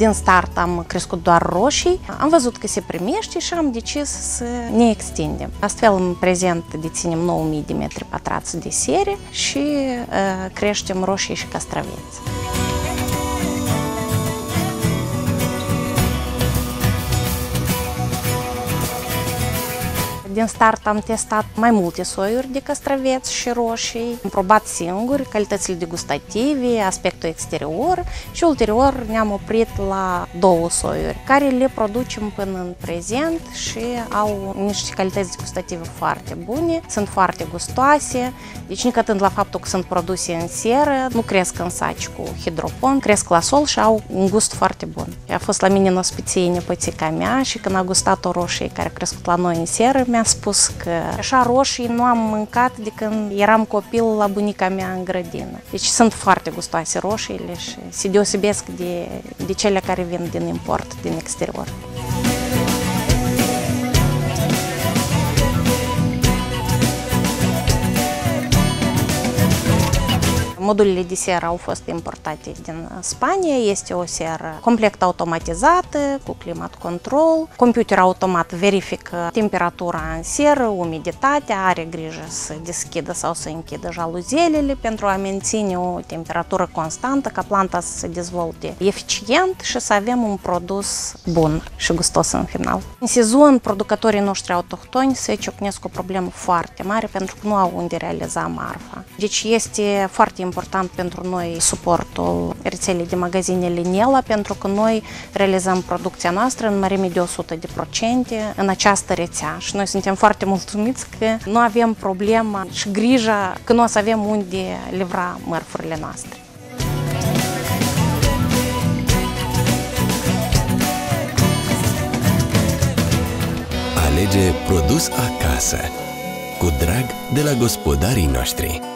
Din start am crescut doar roșii, am văzut că se primește și am decis să ne extindem. Astfel, în prezent deținem 9000 de metri pătrați de seră și creștem roșii și castraveți. Din start am testat mai multe soiuri de castraveți și roșii, am probat singuri calitățile degustative, aspectul exterior și ulterior ne-am oprit la 2 soiuri, care le producem până în prezent și au niște calități degustative foarte bune, sunt foarte gustoase, deci nicătând la faptul că sunt produse în seră, nu cresc în saci cu hidropon, cresc la sol și au un gust foarte bun. A fost la mine în ospiție nepoțica mea și când a gustat o roșie care a crescut la noi în seră, mi-a spus că așa roșii nu am mâncat de când eram copil la bunica mea în grădină. Deci sunt foarte gustoase roșiile și se deosebesc de cele care vin din import, din exterior. Modulele de seră au fost importate din Spania. Este o seră complet automatizată, cu climat control. Computer automat verifică temperatura în seră, umiditatea, are grijă să deschidă sau să închidă jaluzelele pentru a menține o temperatură constantă, ca planta să se dezvolte eficient și să avem un produs bun și gustos în final. În sezon, producătorii noștri autohtoni se ciocnesc cu o problemă foarte mare pentru că nu au unde realiza marfa. Deci este foarte important pentru noi suportul rețelei de magazine Linela, pentru că noi realizăm producția noastră în mărime de 100% în această rețea și noi suntem foarte mulțumiți că nu avem problema și grija că nu o să avem unde livra mărfurile noastre. Alege produs acasă, cu drag de la gospodarii noștri.